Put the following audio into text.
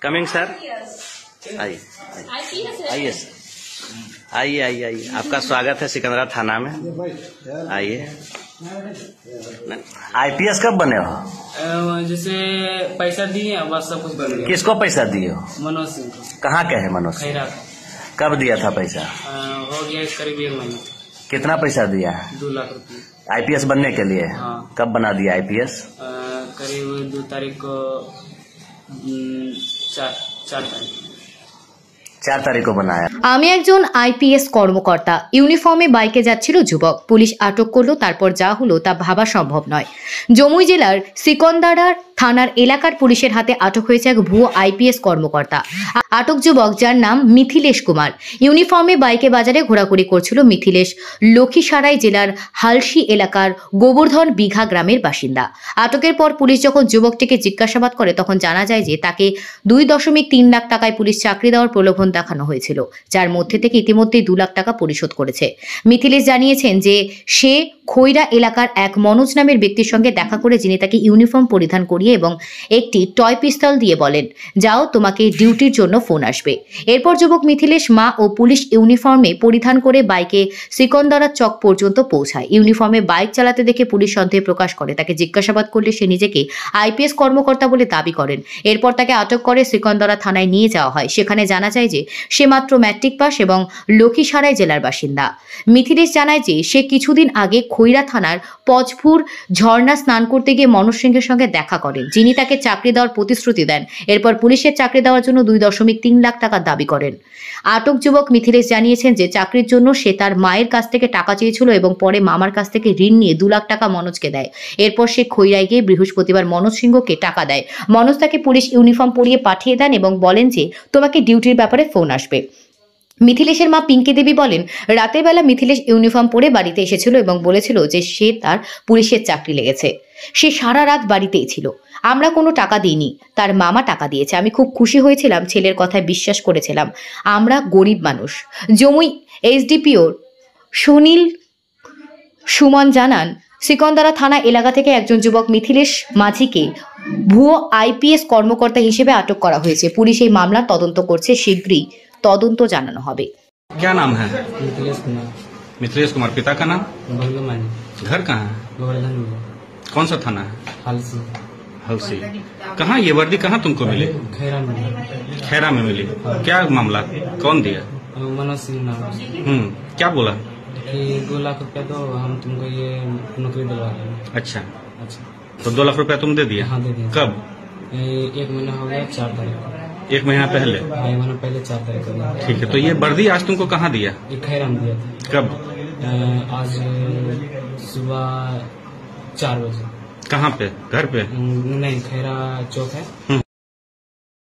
Coming sir, आइए आइए sir, आइए आइए आइए, आपका स्वागत है सिकंदरा थाना में। आइए। आईपीएस कब बने हो? जैसे पैसा दिए बस सब कुछ बन गया। किसको पैसा दिए हो? मनोज सिंह को। कहाँ के है मनोज? खैरा। कब दिया था पैसा? हो गया करीब 1 महीना। कितना पैसा दिया? 2 लाख रुपये। आईपीएस बनने के लिए? हाँ। कब बना दिया आईपीएस? करीब 2 तारीख को 4 तारीख को बनाया। আমি একজন আইপিএস কর্মকর্তা। ইউনিফর্মে বাইকে যাচ্ছিল যুবক, পুলিশ আটক করলো। তারপর যা হলো তা ভাবা সম্ভব নয়। জমুই জেলার সিকন্দরা থানার এলাকার পুলিশের হাতে আটক হয়েছে এক ভুয়ো আইপিএস কর্মকর্তা। আটক যুবক, যার নাম মিথিলেশ কুমার। ইউনিফর্মে বাইকে বাজারে ঘোরাঘুরি করছিল মিথিলেশ লক্ষীসারাই জেলার হালসি এলাকার গোবর্ধন বিঘা গ্রামের বাসিন্দা। আটকের পর পুলিশ যখন যুবকটিকে জিজ্ঞাসাবাদ করে তখন জানা যায় যে তাকে 2.3 লাখ টাকায় পুলিশ চাকরি দেওয়ার প্রলোভন দেখানো হয়েছিল, যার মধ্যে থেকে ইতিমধ্যেই 2 লাখ টাকা পরিশোধ করেছে। মিথিলেশ জানিয়েছেন যে সে খৈরা এলাকার এক মনোজ নামের ব্যক্তির সঙ্গে দেখা করে, যিনি তাকে ইউনিফর্ম পরিধান করিয়ে এবং একটি টয় পিস্তল দিয়ে বলেন, যাও তোমাকে ডিউটির জন্য ফোন আসবে। এরপর যুবক মিথিলেশ মা ও পুলিশ ইউনিফর্মে পরিধান করে বাইকে সিকন্দরা চক পর্যন্ত পৌঁছায়। ইউনিফর্মে বাইক চালাতে দেখে পুলিশ সন্দেহ প্রকাশ করে। তাকে জিজ্ঞাসাবাদ করলে সে নিজেকে আইপিএস কর্মকর্তা বলে দাবি করেন। এরপর তাকে আটক করে সিকন্দরা থানায় নিয়ে যাওয়া হয়। সেখানে জানা যায় যে সে মাত্র ম্যাট্রিক পাস এবং লক্ষীসারাই জেলার বাসিন্দা। মিথিলেশ জানায় যে সে কিছুদিন আগে খৈরা থানার পজপুর ঝর্ণা স্নান করতে গিয়ে মনোজ সিংহের সঙ্গে দেখা করেন, যিনি তাকে চাকরি দেওয়ার প্রতিশ্রুতি দেন। এরপর পুলিশের চাকরি দেওয়ার জন্য 2.3 লাখ টাকা দাবি করেন। আটক যুবক মিথিলেশ জানিয়েছেন যে চাকরির জন্য সে তার মায়ের কাছ থেকে টাকা চেয়েছিল এবং পরে মামার কাছ থেকে ঋণ নিয়ে 2 লাখ টাকা মনোজকে দেয়। এরপর সে খৈরায় গিয়ে বৃহস্পতিবার মনোজ সিংহকে টাকা দেয়। মনোজ তাকে পুলিশ ইউনিফর্ম পরিয়ে পাঠিয়ে দেন এবং বলেন যে তোমাকে ডিউটির ব্যাপারে ফোন আসবে। মিথিলেশের মা পিঙ্কি দেবী বলেন, রাতের বেলা মিথিলেশ ইউনিফর্ম পরে বাড়িতে এসেছিল এবং বলেছিল যে সে তার পুলিশের চাকরি লেগেছে। সে সারা রাত বাড়িতেই ছিল। আমরা কোনো টাকা দিইনি, তার মামা টাকা দিয়েছে। আমি খুব খুশি হয়েছিলাম, ছেলের কথায় বিশ্বাস করেছিলাম। আমরা গরিব মানুষ। জমুই এসডিপিও সুনীল সুমন জানান, সিকন্দরা থানা এলাকা থেকে একজন যুবক মিথিলেশ মাঝিকে ভুয়ো আইপিএস কর্মকর্তা হিসেবে আটক করা হয়েছে। পুলিশ এই মামলার তদন্ত করছে, শীঘ্রই তদন্ত জানানো হবে। क्या नाम है? मिथिलेश कुमार। मिथिलेश कुमार। पिता का नाम? भगलमानी। घर कहाँ है? गोवर्धन में। कौन सा थाना है? हालसी। हलसी। कहाँ ये वर्दी कहाँ तुमको मिली? खैरा में। खैरा में मिली। क्या मामला, कौन दिया? मनोज सिंह नाम। क्या बोला? कि 2 लाख रुपया दो, हम तुमको ये नौकरी दिलवा देंगे। अच्छा, अच्छा। तो 2 लाख रुपया तुम दे दिए? हाँ, दे दिए। कब? 1 महीना हो गया, 4 तारीख को। 1 महीना पहले? 1 महीना पहले 4 तारीख को दिया। ठीक है, तो ये वर्दी आज तुमको कहाँ दिया? ये खैरा में दिया था। कब? आज सुबह 4 बजे। कहाँ पे? घर पे? नहीं, खैरा चौक है।